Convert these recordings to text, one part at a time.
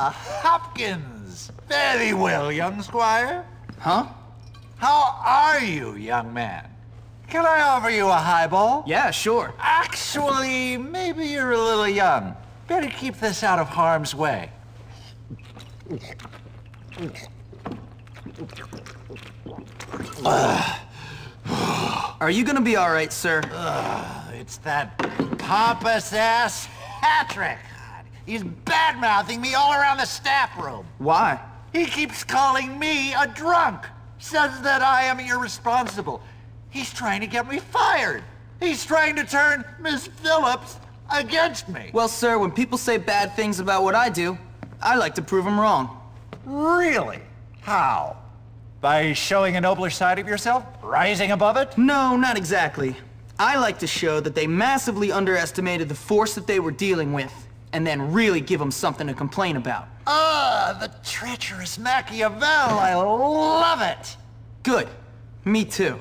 Hopkins. Very well, young squire. Huh? How are you, young man? Can I offer you a highball? Yeah, sure. Actually, maybe you're a little young. Better keep this out of harm's way. Are you gonna be all right, sir? It's that pompous-ass Patrick. He's bad-mouthing me all around the staff room. Why? He keeps calling me a drunk. Says that I am irresponsible. He's trying to get me fired. He's trying to turn Miss Phillips against me. Well, sir, when people say bad things about what I do, I like to prove them wrong. Really? How? By showing a nobler side of yourself? Rising above it? No, not exactly. I like to show that they massively underestimated the force that they were dealing with, and then really give them something to complain about. Ah, the treacherous Machiavel. I love it. Good. Me too.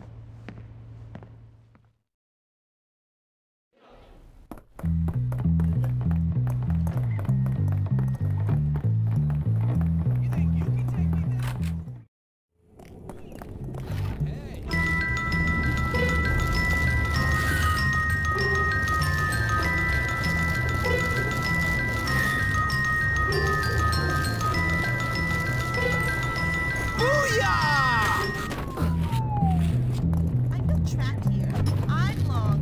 I feel trapped here. I belong.